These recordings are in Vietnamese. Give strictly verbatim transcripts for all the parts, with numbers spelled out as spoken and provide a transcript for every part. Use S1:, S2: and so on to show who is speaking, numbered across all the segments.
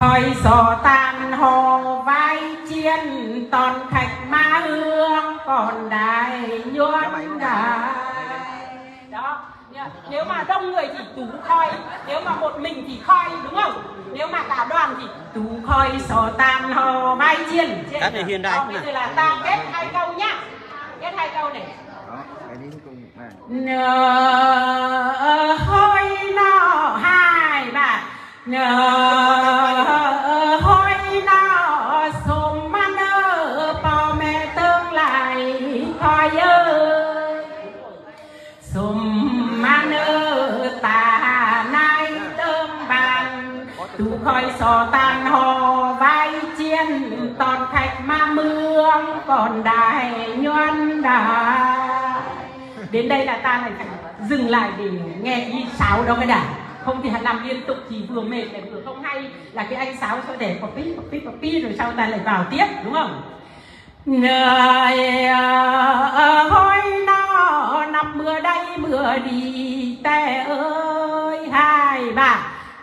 S1: Khói gió tàn hồ vai chiên toàn khách má hương còn đài nhuận đài. Đó, nếu mà đông người thì tú khói, nếu mà một mình thì khói, đúng không? Nếu mà cả đoàn thì tú khói gió tàn hồ vai chiên.
S2: Các này hiện đại.
S1: Bây giờ là ta kết hai câu nhá. Kết hai câu này. Nờ hôi nó hai bà nờ hôi nó xùm mà nơ bò mẹ tương lại khói ơi xùm mà nơ tà nai tương bàn tú khói xò tàn hồ vai chiên toàn khách mà mương còn đài nhuận đài. Đến đây là ta lại phải dừng lại để nghe đi sáo đâu cái đã. Không thì làm liên tục thì vừa mệt lại vừa không hay. Là cái anh sáo cho để copy copy copy rồi sau ta lại vào tiếp, đúng không? Nơi hôi nó nằm mưa đây mưa đi tè ơi hai bà.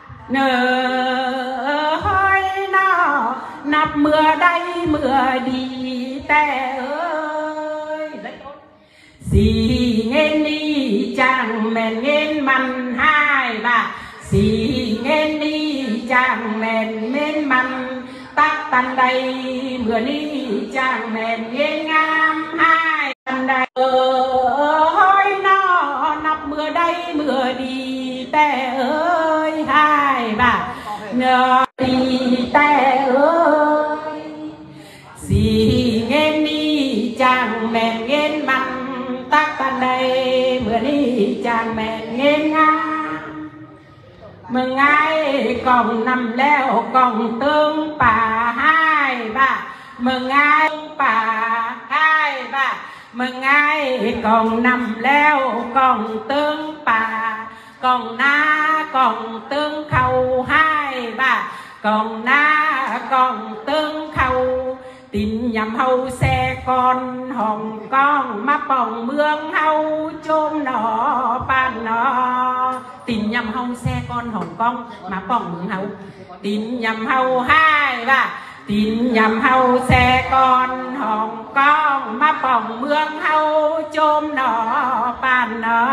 S1: Nơi hôi nó nằm mưa đây mưa đi tè ơi. Rất tốt. Xì nghe đi chàng mèn nghe mặn hai bà. Xì nghe đi chàng mèn mến mặn tắc tàn đầy mưa đi chàng mèn nghe ngam hai tàn đầy. Ờ hôi nó nắp mưa đây mưa đi tè ơi hai bà. Nờ đi tè ơi. Xì nghe đi chàng mèn nghe mặn tắc tàn đầy mưa đi chàng mèn nghe ngam. Mừng ai còn nằm leo còn tương bà hai bà. Mừng ai bà hai bà. Mừng ai còn nằm leo còn tương bà. Còn na còn tương khâu hai bà. Còn na còn tương khâu. Tin nhằm hầu xe con hồng con má bỏng mương hầu chôm nó bàn nó. Tin nhằm hầu xe con hồng con má bỏng mương hầu. Tin nhằm hầu hai bà. Tin nhằm hầu xe con hồng con má bỏng mương hầu chôm nó bàn nó.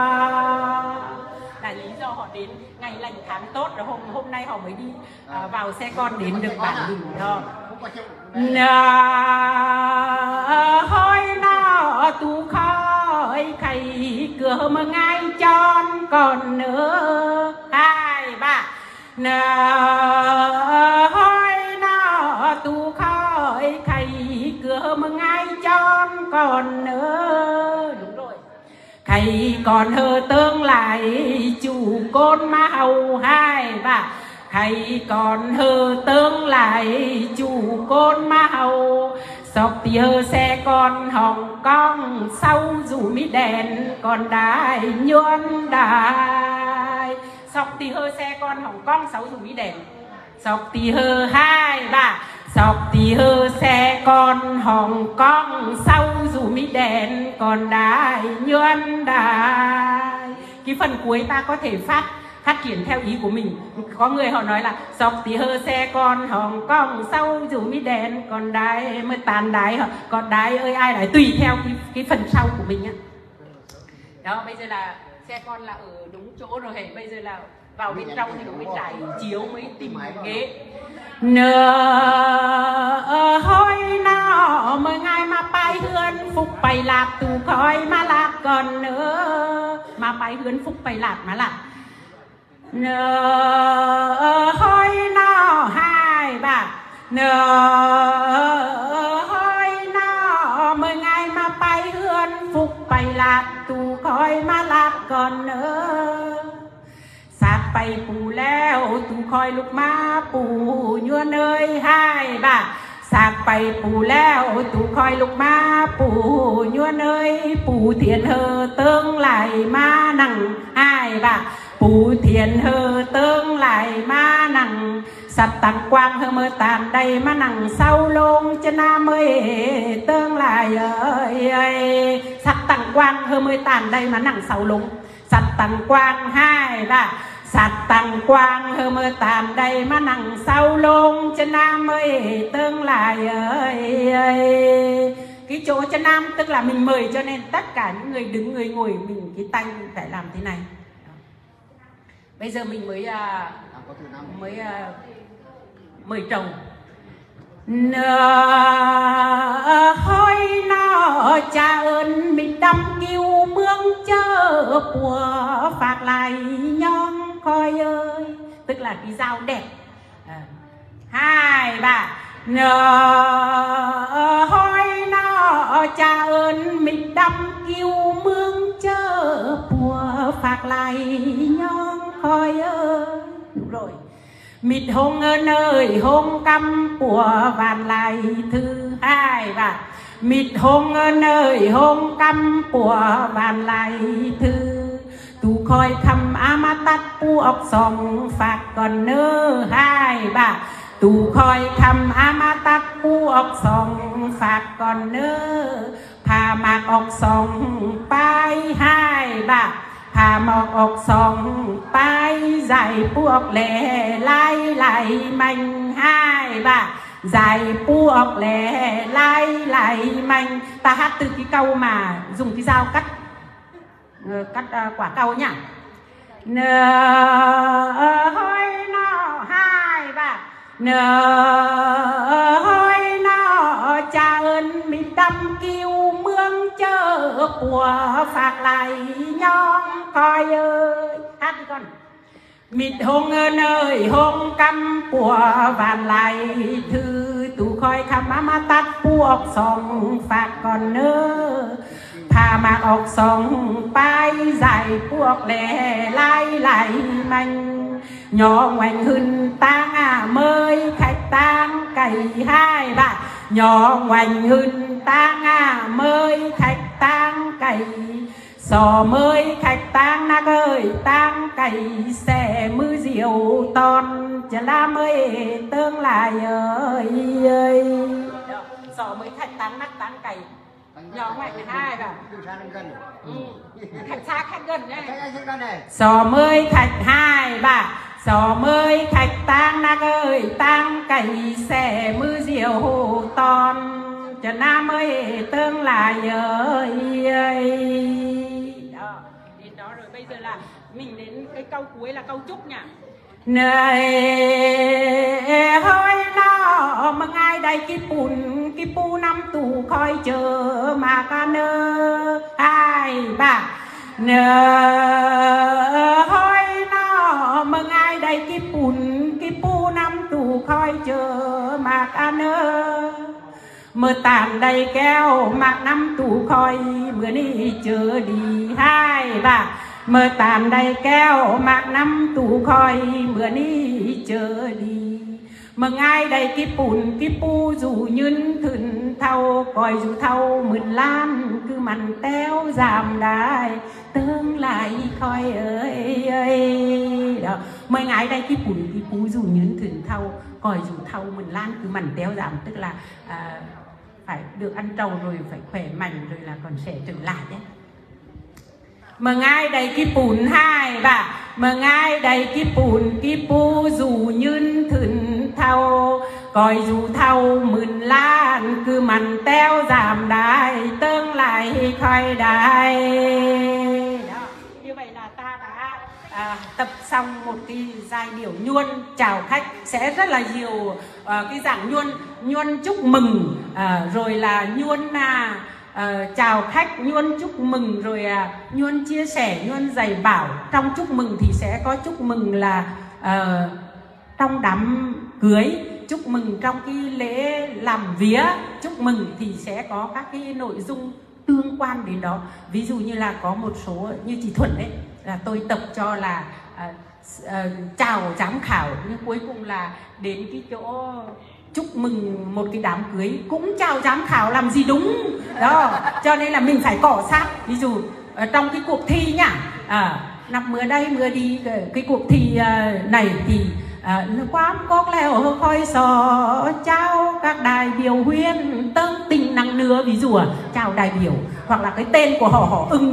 S1: Là lý do họ đến ngày lành tháng tốt rồi hôm hôm nay họ mới đi uh, vào xe con đến được bản đỉnh đó. Nờ hôi nó tu khói khay cửa mà ngay tròn còn nữa hai bà. Nờ hôi nó tu khói khay cửa mà ngay tròn còn nữa. Đúng rồi. Khay còn hơ tương lại chủ côn má hầu hai bà. Khay còn hơ tương lại chủ côn má hầu. Sọc thì hơ xe con hồng con sau dù mi đèn còn đài nhuận đài. Sọc thì hơ xe con hồng con sau dù mi đèn. Sọc thì hơ hai bà. Sọc thì hơ xe con hồng con sau dù mi đèn còn đài nhuận đài. Cái phần cuối ta có thể phát phát triển theo ý của mình. Có người họ nói là sọc thì hơ xe con hồng con sau dù mi đèn còn đái mới tàn đái họ còn đái ơi ai lại tùy theo cái, cái phần sau của mình á. Đó bây giờ là xe con là ở đúng chỗ rồi hề. Bây giờ là vào bên trong thì mới trải chiếu mới tìm ghế. Nờ hôi nó mời ngài mà bài hươn phục bày lạp tù khói mà lạp còn nữa. Mà bài hươn phục bày lạp mà lạp. Nờ hôi nó hai bà. Nờ hôi nó mời ngài mà bài hươn phục bày lạp tù khói mà lạp còn nữa. Sạp bày phù leo tù khói lúc má phù nhuôn ơi hai bà. Sạp bày phù leo tù khói lúc má phù nhuôn ơi. Phù thiện hơ tương lại má nặng hai bà. Phù thiện hơ tương lại má nặng. Sạch tăng quang hơ mơ tàn đầy má nặng sau lông chân nam ơi tương lại ơi ơi. Sạch tăng quang hơ mơ tàn đầy má nặng sau lông. Sạch tăng quang hai bà. sạt tăng quang hơ mơ tàn đây mà nặng sau lông chân nam ơi tương lại ơi, ơi. Cái chỗ chân nam tức là mình mời cho nên tất cả những người đứng người ngồi mình cái tay mình phải làm thế này. Bây giờ mình mới uh, mới uh, mời trầu. Nờ hôi nó cha ơn mình đâm kiêu mương chơ của phạt lại nhon coi ơi, tức là cái dao đẹp. À, hai ba nờ hôi nó cha ơn mình đâm kiêu mương chơ của phạt lại nhon coi ơi. Đúng rồi. Mịt hông ơn ơi hông căm của vạn lại thứ hai và mịt hông ơn ơi hông căm của vạn lại thứ tu khoi khăm amatat pu ọc song phạt còn nơ hai ba tu khoi khăm amatat pu ọc song phạt còn nơ phà mạc ọc song pai hai ba hà mọc ọc song pai dài puộc lẻ lai lại mạnh hai ba dài puộc lẻ lai lại mạnh. Ta hát từ cái câu mà dùng cái dao cắt cắt uh, quả cau nhá. Nờ hôi nó hai ba nờ hôi nó cha ơn mình đâm kiêu mương chơ của phạt lại nhon coi ơi. Hát đi con. Mịt hông ơn ơi hông căm của vạn lại thư tù khoi khăm ama tát puộc song phạt còn nơ thà mạc ọc song pai dài puộc lẻ lai lại mạnh nhỏ ngoảnh hưng tang à mới khách tang cày hai ba nhỏ ngoảnh hưng tang à mới khách tang cày sò mới khách tang nạc ơi tang cày xe mư diệu ton chả lam ơi tương lại ơi ơi sò mới khách tang nắc tang cày nhỏ ngoảnh hai ba khách xa khách gần đấy sò mới khách hai ba sò mới khách tang nạc ơi tang cày xe mư diệu ton chả nam ơi tương lại ơi ơi. Đó rồi bây giờ là mình đến cái câu cuối là câu chúc nhỉ. Này hơi nó mà ngay đây cái bùn cái pu năm tù khói chờ mà ca nơ hai ba nơ hơi nó mà ngay đây cái bùn cái pu năm tù khói chờ mà ca nơ mưa tàn đầy kéo mạc năm tù khói mưa đi chờ đi hai ba mưa tàn đầy kéo mạc năm tù khói mưa đi chờ đi mừng ai đầy cái bùn cái pu dù nhân thừng thâu coi dù thâu mượn lan cứ mặn téo giảm đài tương lại khói ơi ơi đó mừng ai đây cái bùn cái pu dù nhân thừng thâu coi dù thâu mượn lan cứ mặn téo giảm tức là à, phải được ăn trầu rồi phải khỏe mạnh rồi là còn sẽ trở lại đấy. Mừng ai đầy cái bùn hai bà mừng ai đầy cái bùn cái pu dù nhân thừng thâu coi dù thâu mượn lan cứ mặn téo giảm đài tương lại khói đài. Như vậy là ta đã à, tập xong một cái giai điệu nhuôn chào khách, sẽ rất là nhiều à, cái dạng nhuôn nhuôn chúc mừng à, rồi là nhuôn à, à, chào khách, nhuôn chúc mừng, rồi à, nhuôn chia sẻ, nhuôn dạy bảo. Trong chúc mừng thì sẽ có chúc mừng là à, trong đám cưới, chúc mừng trong cái lễ làm vía, chúc mừng thì sẽ có các cái nội dung tương quan đến đó. Ví dụ như là có một số như chị Thuận đấy là tôi tập cho là à, à, chào giám khảo, nhưng cuối cùng là đến cái chỗ chúc mừng một cái đám cưới cũng chào giám khảo làm gì đúng đó, cho nên là mình phải cọ sát. Ví dụ ở trong cái cuộc thi nhá, à, năm mưa đây mưa đi cái, cái cuộc thi uh, này thì à, quán cốt leo khói sò chào các đại biểu huyên tân tình năng nứa, ví dụ à, chào đại biểu, hoặc là cái tên của họ họ ưng thì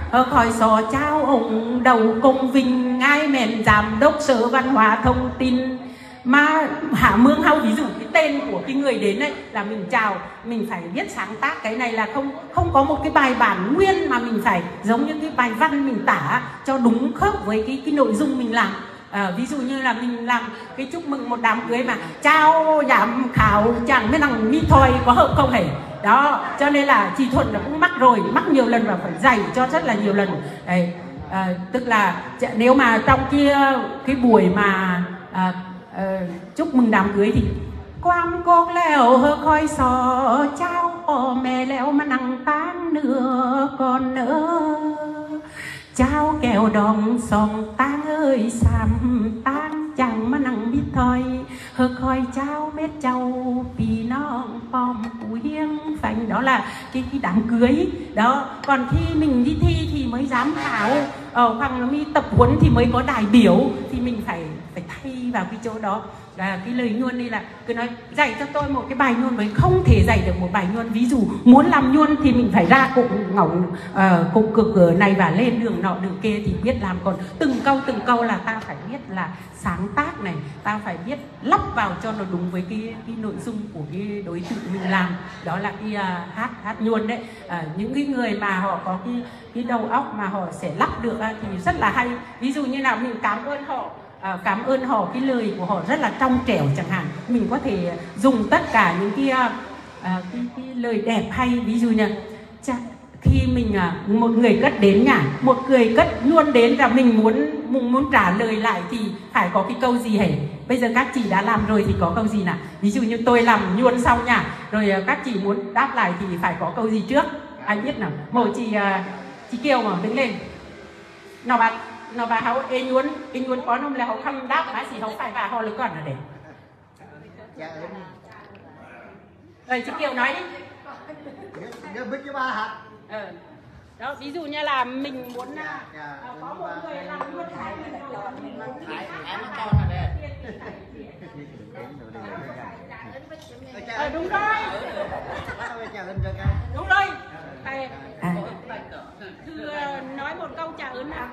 S1: Hơ khói sò trao ông đầu công vinh ai mền giám đốc sở văn hóa thông tin mà Hạ Mương Hau, ví dụ cái tên của cái người đến đấy là mình chào, mình phải biết sáng tác cái này là không không có một cái bài bản nguyên mà mình phải giống như cái bài văn mình tả cho đúng khớp với cái cái nội dung mình làm. À, ví dụ như là mình làm cái chúc mừng một đám cưới mà trao giám khảo chẳng biết rằng mi thôi có hợp không hề đó, cho nên là chị Thuận là cũng mắc rồi, mắc nhiều lần và phải dạy cho rất là nhiều lần đấy. À, tức là nếu mà trong kia cái buổi mà à, à, chúc mừng đám cưới thì quang cô leo hơ khói sò trao o mẹ leo mà nắng tang nữa còn nữa trao kẹo đòn sòng tang ơi xàm tang chẳng mà nắng biết thôi hơ khói trao mét trâu vì nó bom cú hiêng phanh, đó là cái, cái đám cưới đó. Còn khi mình đi thi thì mới giám khảo ở hoặc là mình tập huấn thì mới có đại biểu, thì mình phải phải thay vào cái chỗ đó. À, cái lời nhuôn đây là cứ nói dạy cho tôi một cái bài nhuôn mới không thể dạy được một bài nhuôn. Ví dụ muốn làm nhuôn thì mình phải ra cụng ngỏng uh, cụng cực ở này và lên đường nọ đường kia thì biết làm. Còn từng câu từng câu là ta phải biết là sáng tác này, ta phải biết lắp vào cho nó đúng với cái cái nội dung của cái đối tượng mình làm. Đó là cái uh, hát hát nhuôn đấy. Uh, những cái người mà họ có cái cái đầu óc mà họ sẽ lắp được uh, thì rất là hay. Ví dụ như nào mình cảm ơn họ. À, cảm ơn họ, cái lời của họ rất là trong trẻo chẳng hạn, mình có thể dùng tất cả những cái, à, cái, cái lời đẹp hay. Ví dụ như khi mình à, một người cất đến nhà, một người cất luôn đến là mình muốn muốn, muốn trả lời lại thì phải có cái câu gì hề. Bây giờ các chị đã làm rồi thì có câu gì nào? Ví dụ như tôi làm nhuôn xong nha, rồi các chị muốn đáp lại thì phải có câu gì trước? Ai biết nào? Một chị à, chị Kiều mà đứng lên nào bạn. Nó bà họ ê nhuôn, ê nhuôn có nông là họ không đáp mà gì họ phải và họ lực còn là để. Rồi chị Kiều nói đi.
S2: Nhớ biết cho ba hả?
S1: Ờ. Đó, ví dụ như là mình muốn dạ, dạ, có một người làm nhuôn thái mình rồi mình muốn thái thái nó con là đây. Ờ đúng rồi. Đúng rồi. Thầy à. Thưa nói một câu trả ơn nào.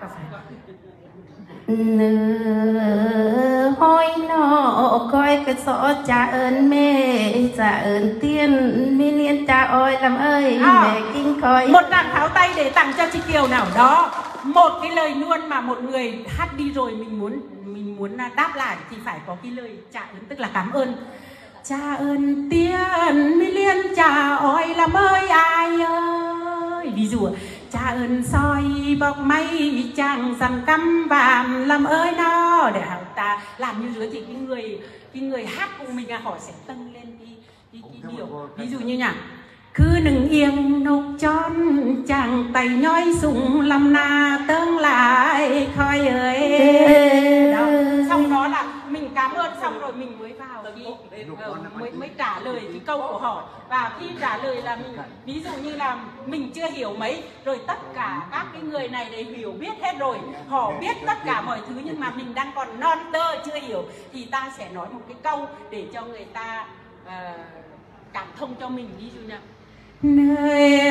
S3: Hoi nó coi cái sọ trả ơn mẹ trả ơn tiên mi liên trả ôi làm ơi à, mẹ kinh coi.
S1: Một đàn pháo tay để tặng cho chị Kiều nào đó. Một cái lời luôn mà một người hát đi rồi mình muốn mình muốn đáp lại thì phải có cái lời trả ơn, tức là cảm ơn. Trả ơn tiên mi liên trả ôi làm ơi ai ơi. Ví dụ trả ơn soi bọc mây chẳng dằn căm vàm làm ơi nó, để ta làm như dưới thì cái người cái người hát cùng mình họ sẽ tăng lên cái cái, cái điều. Ví dụ như nhỉ, cứ nừng yên nục tròn chẳng tay nhói súng làm na tương lại khói ơi đó. Xong đó là mình cảm ơn xong rồi mình mới vào cái, uh, mới mới trả lời cái câu của họ. Và khi trả lời là mình ví dụ như là mình chưa hiểu mấy rồi tất cả các cái người này đều hiểu biết hết rồi, họ biết tất cả mọi thứ nhưng mà mình đang còn non tơ chưa hiểu thì ta sẽ nói một cái câu để cho người ta uh, cảm thông cho mình. Ví dụ như nơi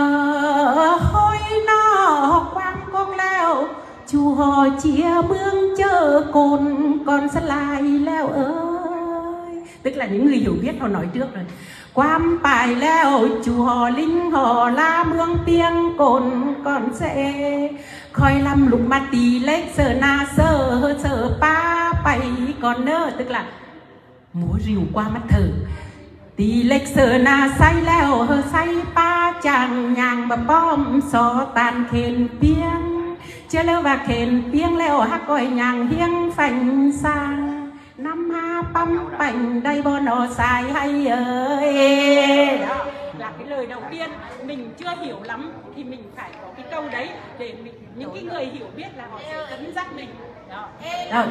S1: hôi nó quang con leo chú họ chia mương chờ cồn còn sân lại leo ơi, tức là những người hiểu biết họ nói trước rồi. Quam bài leo chú họ linh họ la mương piêng cồn còn sẽ khói lăm lục mà tì lếch sờ na sờ sờ pa bay còn nơ, tức là múa rìu qua mắt thở. Tì lệch sờ na say leo hơ say pa chàng nhàng bà bom so tàn khen piêng chưa leo và khen piêng leo hát coi nhàng hiêng phành sang năm ha băm bành đây bò nó xài hay ơi. Đó là cái lời đầu tiên, mình chưa hiểu lắm thì mình phải có cái câu đấy để mình, những cái người hiểu biết là họ sẽ dẫn dắt mình. Đó. Đó.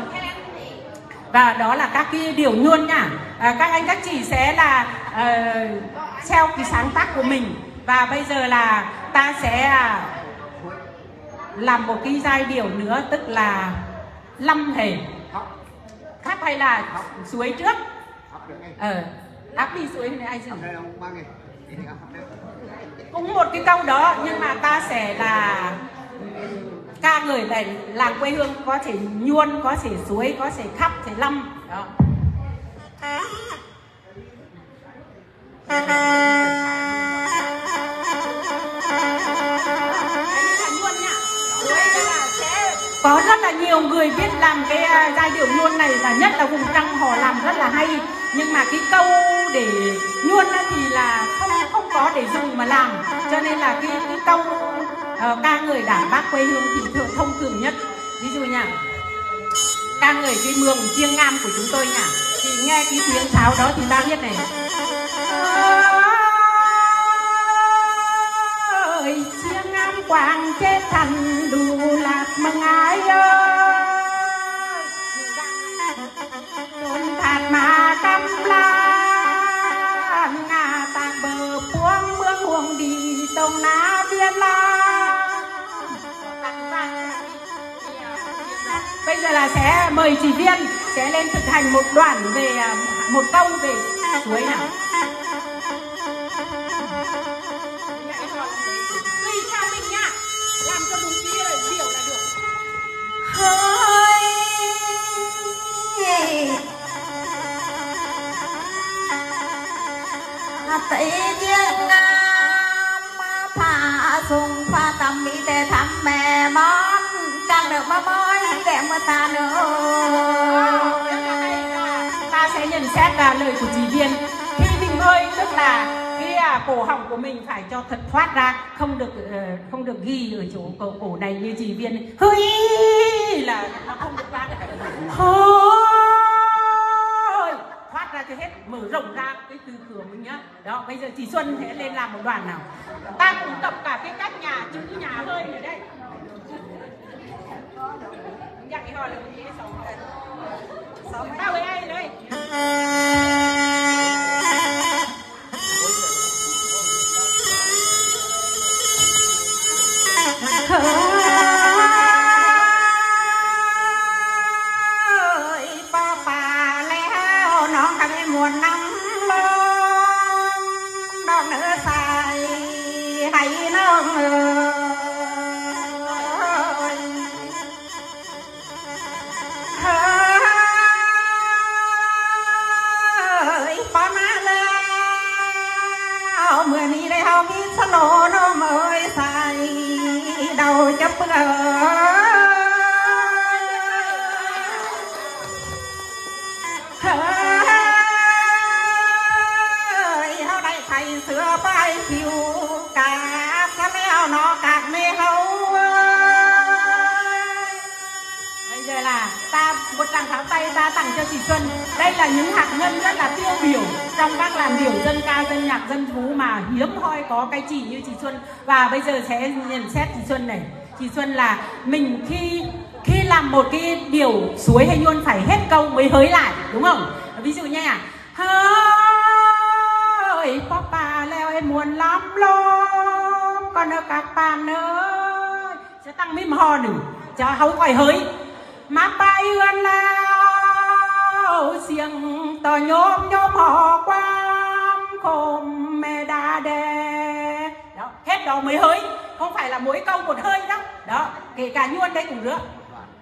S1: Và đó là các cái điều nhuôn nha. À, các anh các chị sẽ là uh, theo cái sáng tác của mình. Và bây giờ là ta sẽ uh, làm một cái giai điệu nữa, tức là lâm hề hát hay là suối trước. Ờ, áp đi suối này ai dừng. Cũng một cái câu đó nhưng mà ta sẽ là ca người này làng quê hương có thể nhuôn, có thể suối, có thể khắp, thể lâm đó. Có rất là nhiều người biết làm cái giai điệu nhuôn này, và nhất là vùng Trăng họ làm rất là hay. Nhưng mà cái câu để nhuôn thì là không không có để dùng mà làm, cho nên là cái, cái câu uh, ca người Đảng Bác quê hương thì thường thông thường nhất. Ví dụ nha, ca người cái mường chiêng ngam của chúng tôi nhỉ, thì nghe cái tiếng sáo đó thì ta biết này. Ơi chiêng ngam quang chết thành đủ lạc mừng ai ơi, đồn thạt mà căm lan ngà tạc bờ puông mương huồng đi sông ná biên la. Bây giờ là sẽ mời chị Viên sẽ lên thực hành một đoạn về một câu về suối nào. Tùy theo mình nha, làm cho đúng kia là hiểu là được.
S3: Hơi tỷ chiếc nam phá sung pha tầm mỹ để thăm mẹ món càng được ba mối để mà ta nữa.
S1: Ta sẽ nhận xét là lời của chị Viên khi mình ơi, tức là cái à, cổ họng của mình phải cho thật thoát ra, không được uh, không được ghi ở chỗ cổ, cổ này như chị Viên hơi là nó không được ra. Thôi thoát ra cho hết, mở rộng ra cái từ cửa mình nhá. Đó, bây giờ chị Xuân sẽ lên làm một đoạn nào. Ta cũng tập cả cái cách nhà chữ nhà hơi ở đây. Nhạc cái hỏi là cái gì sống sống tao với ai đây.
S3: Ơi ba bà leo nó cả cái mùa năm luôn đó nữa xài hay nó mưa ní đây hao biết sao lỗ nó mới xài đầu chấp ơi hao đây thầy sửa bay chiều cả sao leo nó cạc mê hấu.
S1: Bây giờ là ta một tràng pháo tay ta tặng cho chị Xuân. Đây là những hạt nhân rất là tiêu biểu trong các làn điệu dân ca, dân nhạc, dân thú mà hiếm hoi có cái chị như chị Xuân. Và bây giờ sẽ nhận xét chị Xuân này. Chị Xuân là mình khi khi làm một cái điệu suối hay nhuôn phải hết câu mới hới lại, đúng không? Ví dụ như là hơi papa leo em muốn lắm lắm còn ở các bạn ơi sẽ tăng mím hò nữa cho hấu còi hới mà bay ươn lao xiềng tò nhôm nhôm hò quam khom mẹ đa đè đó, hết đó mới hới, không phải là mỗi câu một hơi đâu đó, kể cả nhuôn đấy cũng nữa.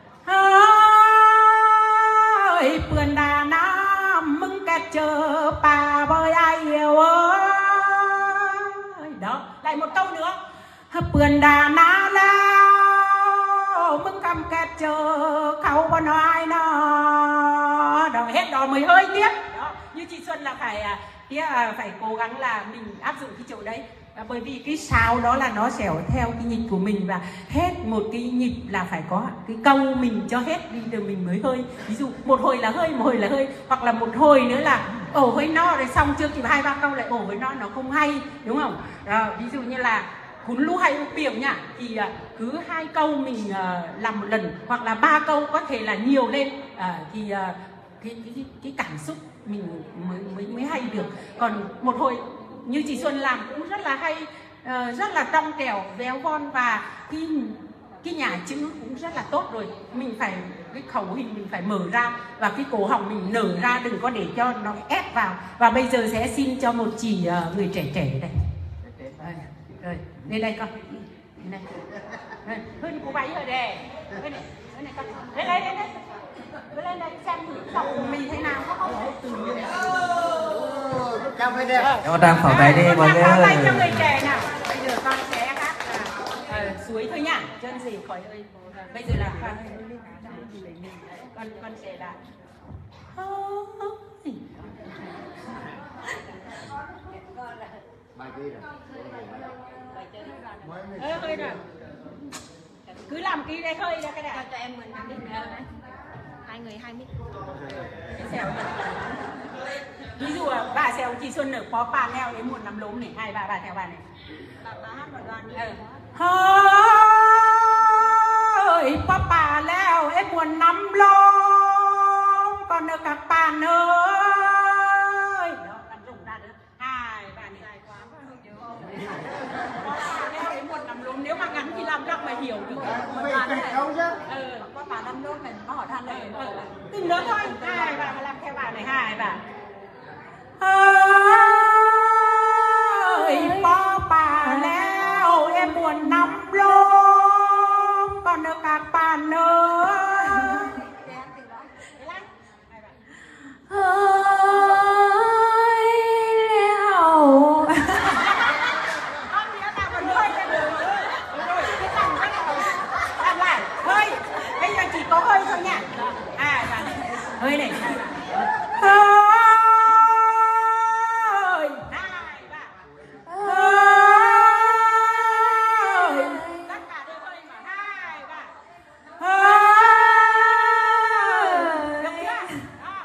S1: Ơi vườn đà nam mừng kẹt chờ bà bơi ai yêu ơi đó, lại một câu nữa vườn đà na lao mừng cầm kẹt chờ khâu con ai nó đó, hết đó mới hơi tiếp đó. Như chị Xuân là phải phải cố gắng là mình áp dụng cái chỗ đấy. À, bởi vì cái sao đó là nó sẽ theo cái nhịp của mình và hết một cái nhịp là phải có cái câu mình cho hết đi rồi mình mới hơi. Ví dụ một hồi là hơi, một hồi là hơi, hoặc là một hồi nữa là ổ hơi no rồi xong chưa kịp hai ba câu lại ổ hơi no, nó không hay, đúng không? À, ví dụ như là cún lú hay uống biểu nhá thì uh, cứ hai câu mình uh, làm một lần hoặc là ba câu có thể là nhiều lên uh, thì uh, cái, cái cái cảm xúc mình mới mới mới hay được. Còn một hồi như chị Xuân làm cũng rất là hay, uh, rất là trong trẻo véo von và cái cái nhà chữ cũng rất là tốt rồi. Mình phải cái khẩu hình mình phải mở ra và cái cổ họng mình nở ra, đừng có để cho nó ép vào. Và bây giờ sẽ xin cho một chị uh, người trẻ trẻ đây. Rồi, rồi, lên đây con. Lên đây. Hơn cô bấy rồi đè. Cái này, cái này con. Lên đây, lên đây. Cứ lên đây xem thử giọng của mình thế nào.
S2: Chào mày đẹp.
S4: Em đang phỏng tay đi mọi người
S1: ơi.
S4: ơi.
S1: Cho người trẻ nào. Bây giờ con sẽ hát là suối thôi nhá. Chân gì khỏi ơi. Bây giờ là con con con sẽ là
S2: Bài kia rồi.
S1: ơ hơi rồi. Cứ làm ký đây hơi ra cái này.
S3: Cho em mình đi hai người hai mít.
S1: Ví dụ là bà xèo chị Xuân ở phó bà neo đến một năm lốm này, hai bà bà theo bà này.
S3: Bà hát một đoạn.
S1: Ơi, phó bà leo em buồn năm lốm, còn ở các bạn ơi. Đó, bạn rụng ra nữa. Hai bà này dài quá mà không nhớ. Phó bà leo đến một năm lốm, nếu mà ngắn thì làm rắc mà hiểu được.
S2: Mày phải không chứ?
S1: Ừ,
S3: Có bà năm đốt mình có hỏi than này.
S1: từng nữa thôi. Hai bà mà làm theo bà này, hai bà. Ơi, phó bà leo em buồn năm lốm, còn ở các bạn ơi. Có hơi thôi nha. À, bà hơi này. Hơi. Hai bà. Hơi. Tất cả đều hơi mà. Hai bà. Hơi. Được chưa? Đó.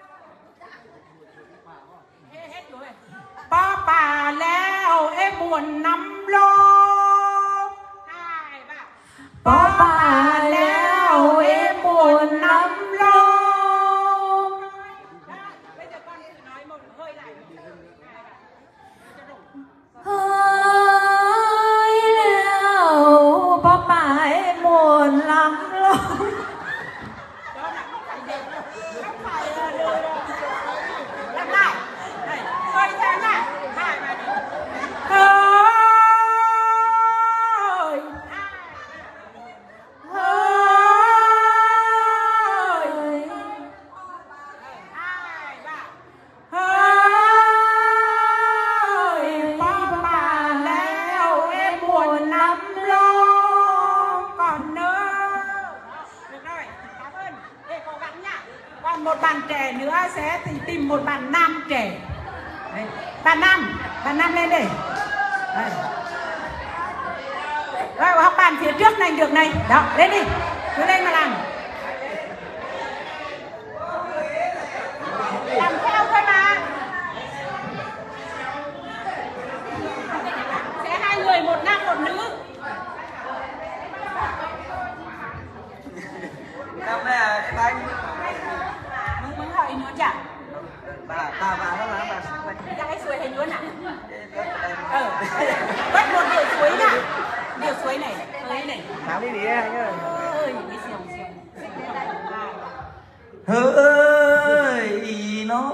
S1: Hết, hết rồi. Ba bà leo em buồn năm lốm. Hai bà. Ba bà leo em buồn năm lốm. Bây giờ con thử nói một hơi lại.
S3: Hơi leo ba bà em buồn lắm lắm.
S1: Đó là không phải đều đâu. Không phải là đều đâu. Làm lại. Đây, hơi ra nè. Hai bà đi. Hơi. Một bạn trẻ nữa sẽ tìm một bạn nam trẻ. Đấy. Bạn nam, bạn nam lên đây. Đây. Rồi học bạn phía trước này được này. Đó, lên đi. Cứ lên mà làm. Làm theo thôi mà. Sẽ hai người, một nam một nữ.
S4: Năm đây à, anh.
S1: Mừng mừng hỏi nữa chả?
S4: Bà, bà, bà, bà, bà, bà.
S1: Ra cái suối hay nữa nè. Ừ. Bắt một điệu suối nè. Điệu suối này, hơi này.
S4: Tháo đi đi anh ơi.
S1: Ơi, cái xiềng xiềng.
S4: Ơi, ý nó.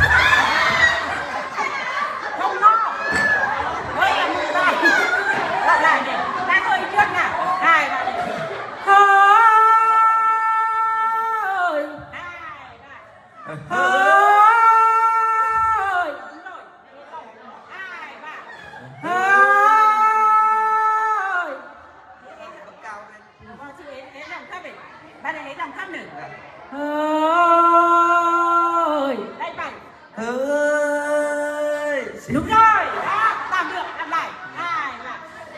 S1: Không nó. Hơi là một bài. Lại lại này. Ta hơi trước nè. Hai bà này. Hơi. Hai bà. Hơi. Đúng rồi. Hai bà. Hơi. Chị ấy, ấy làm thấp này. Bà này ấy làm thấp nữa. Hơi. Đây bảy.
S4: Ơi.
S1: Đúng rồi. Đó, làm được, làm lại. Hai bà.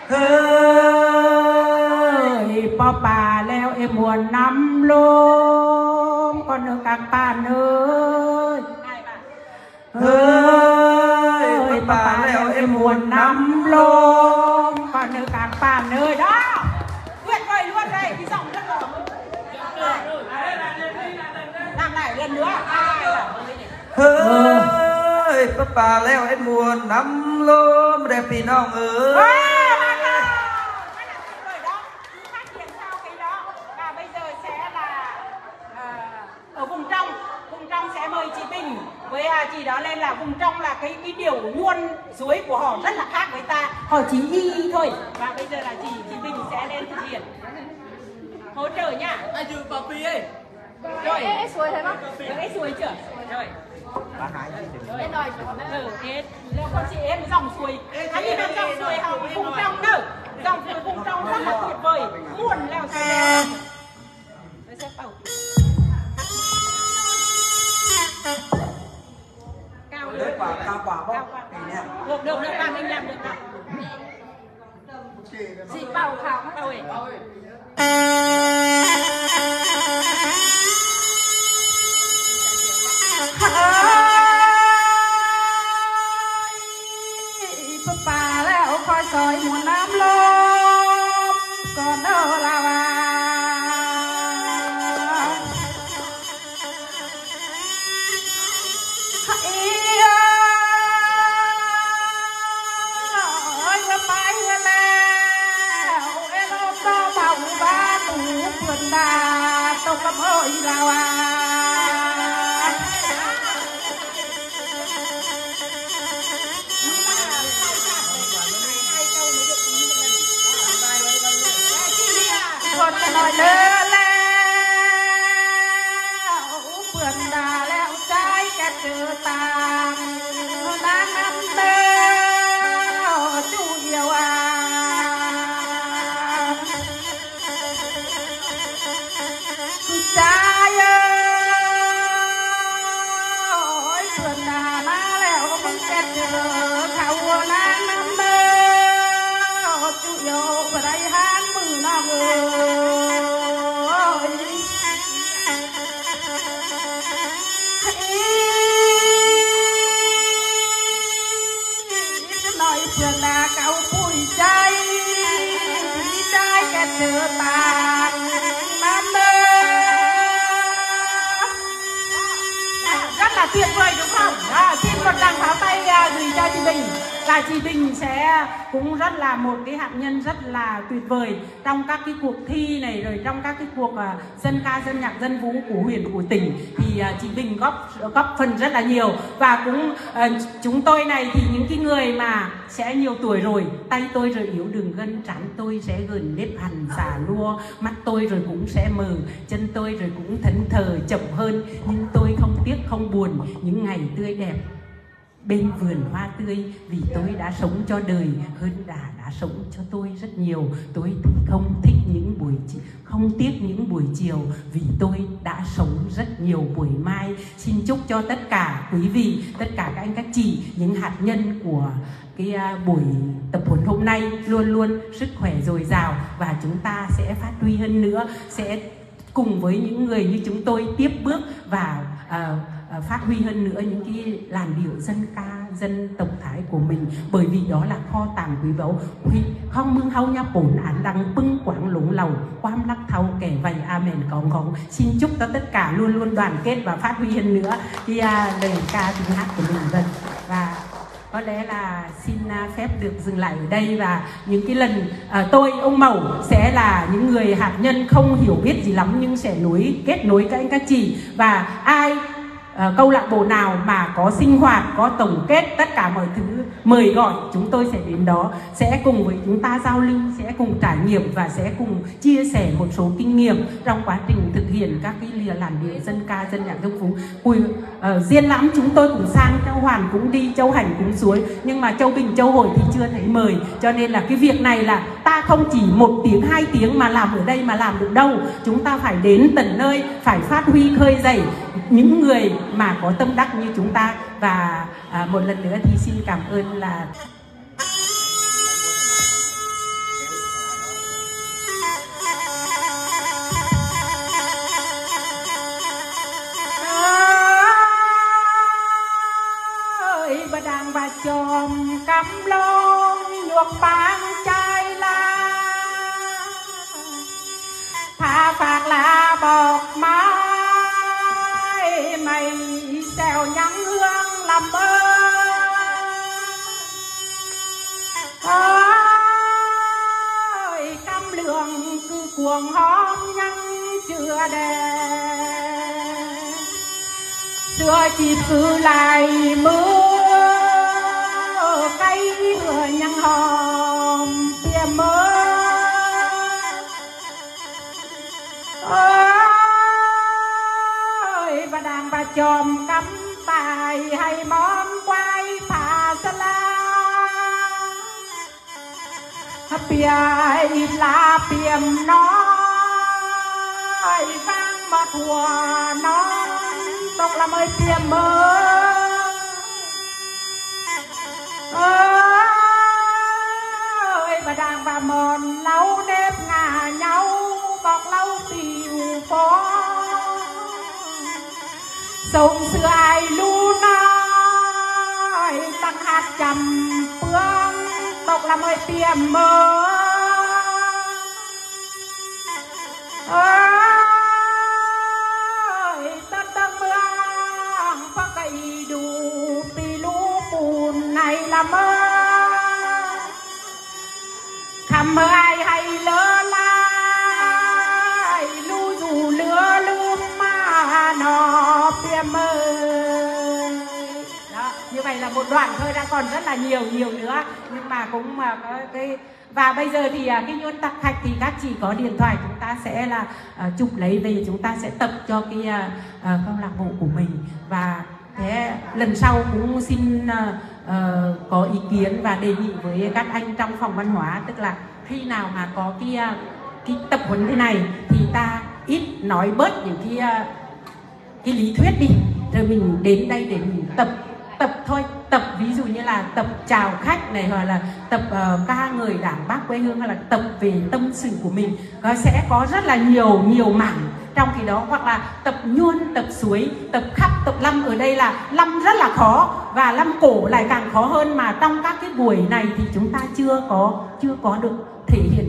S4: Ơi.
S1: Bò bà leo em buồn năm lốm, còn ở các bạn ơi. Hai bà.
S4: Ơi. Bà leo em buồn năm
S1: lốm, còn ở các bạn ơi. Đó. Tuyệt vời luôn đây, cái giọng rất là. Làm lại lần nữa. Hai bà.
S4: Ơi. Bà leo em buồn năm lốm, đẹp thì nó ngứa.
S1: Và bây giờ sẽ là ở vùng trong, vùng trong sẽ mời chị Bình với chị đó. đó nên là vùng trong là cái cái điều nhuôn suối của họ rất là khác với ta, họ chỉ y thôi. Và bây giờ là chị chị Bình sẽ lên thực hiện hỗ trợ nhá.
S5: Ai chịu bà Phi ấy.
S1: Rồi
S3: Ê, xuôi thấy không?
S1: được ấy suối chưa? Rồi
S3: Em nói
S1: ừ thế nếu con chị em dòng suối anh nhìn là dòng suối họ vùng trong đâu, dòng suối vùng trong rất là tuyệt vời, muôn leo suối leo. Tôi sẽ bảo cao
S4: Đấy quả cao quả
S1: cao
S4: không?
S1: quá.
S4: Thì nè.
S1: Được được được làm mình làm được ạ.
S3: chị bảo khảo
S1: Bảo ơi.
S3: bà leo coi soi một năm lốm còn đâu là bà hãy ơi bay leo em ôm đó bảo ba tủ vườn đà tôi cầm ơi là bà con nói lơ leo vườn đà leo trái cả chữ tàng đang năm tơ chú yêu à trái ơi vườn đà má leo cũng kết chữ khẩu đang năm tơ chú yêu và đây hát mừng nào người nói chuyện là cậu bùi cháy trái kẹt chữ tàn năm
S1: Rất là tuyệt vời đúng không? À, xin một tràng pháo tay à, gửi cho chị Bình. Và chị Bình sẽ cũng rất là một cái hạt nhân rất là tuyệt vời trong các cái cuộc thi này, rồi trong các cái cuộc uh, dân ca dân nhạc dân vũ của huyện của tỉnh thì uh, chị Bình góp góp phần rất là nhiều. Và cũng uh, chúng tôi này thì những cái người mà sẽ nhiều tuổi rồi, tay tôi rồi yếu đường gân, trán tôi sẽ gần nếp hằn xả lua, mắt tôi rồi cũng sẽ mờ, chân tôi rồi cũng thẫn thờ chậm hơn, nhưng tôi không tiếc không buồn những ngày tươi đẹp bên vườn hoa tươi, vì tôi đã sống cho đời hơn đã đã sống cho tôi rất nhiều. Tôi không thích những buổi không tiếc những buổi chiều, vì tôi đã sống rất nhiều buổi mai. Xin chúc cho tất cả quý vị, tất cả các anh các chị, những hạt nhân của cái buổi tập huấn hôm nay luôn luôn sức khỏe dồi dào, và chúng ta sẽ phát huy hơn nữa, sẽ cùng với những người như chúng tôi tiếp bước và uh, phát huy hơn nữa những cái làn điệu dân ca dân tộc Thái của mình, bởi vì đó là kho tàng quý báu. Huy không mương hâu nha bổn án đăng bưng quảng lũng lầu quam lắc thâu kẻ vầy amen cóng cóng. Xin chúc cho tất cả luôn luôn đoàn kết và phát huy hơn nữa cái uh, lời ca tiếng hát của mình. Vâng, và có lẽ là xin phép được dừng lại ở đây, và những cái lần à, tôi ông Mẩu sẽ là những người hạt nhân không hiểu biết gì lắm, nhưng sẽ nối kết nối các anh các chị, và ai à, câu lạc bộ nào mà có sinh hoạt, có tổng kết tất cả mọi thứ mời gọi, chúng tôi sẽ đến đó, sẽ cùng với chúng ta giao lưu, sẽ cùng trải nghiệm và sẽ cùng chia sẻ một số kinh nghiệm trong quá trình thực hiện các cái lìa làn điệu dân ca dân nhạc dân phú. Cùi uh, Diên Lãm chúng tôi cũng sang, Châu Hoàn cũng đi, Châu Hành cũng suối, nhưng mà Châu Bình, Châu Hội thì chưa thấy mời, cho nên là cái việc này là ta không chỉ một tiếng hai tiếng mà làm ở đây mà làm được đâu, chúng ta phải đến tận nơi, phải phát huy khơi dậy những người mà có tâm đắc như chúng ta. Và à, một lần nữa thì xin cảm ơn là ơi bà đàn bà chòm cắm lon nhuộc bàn chai la thả phạt là bọt mai mày xèo nhắn hương làm ơi cam lượng cứ cuồng hóm nhăn chưa đè xưa chịp cứ lại mưa cây mưa nhang hòm tiêm mơ ơi và đàn bà chòm cắm tài hay món quay phà sa la bia là piềm nói vang mà thua nó tóc là mới piềm mơ ơi và đàn bà mòn lâu nếp ngà nhau bọc lâu tiều phó sông xưa ai lu nói tăng hạt chầm phương tóc là mới tiềm mơ ơi tân tân mương phát cây đủ pi lú bùn này là mơ khăm mơ ai hay lỡ lại lu dù lửa lướm mà nó tiềm mơ. Đó, như vậy là một đoạn thôi, đã còn rất là nhiều nhiều nữa nhưng mà cũng mà có cái. Và bây giờ thì cái nhuận tắc khách thì các chị có điện thoại chúng ta sẽ là uh, chụp lấy về, chúng ta sẽ tập cho cái uh, câu lạc bộ của mình. Và thế lần sau cũng xin uh, uh, có ý kiến và đề nghị với các anh trong phòng văn hóa, tức là khi nào mà có cái, uh, cái tập huấn thế này thì ta ít nói bớt những cái, uh, cái lý thuyết đi, rồi mình đến đây để mình tập tập thôi, tập ví dụ như là tập chào khách này, hoặc là tập uh, ca người Đảng Bác quê hương, hay là tập về tâm sự của mình, nó sẽ có rất là nhiều nhiều mảng trong cái đó, hoặc là tập nhuôn, tập suối, tập khắp, tập lâm. Ở đây là lâm rất là khó và lâm cổ lại càng khó hơn, mà trong các cái buổi này thì chúng ta chưa có chưa có được thể hiện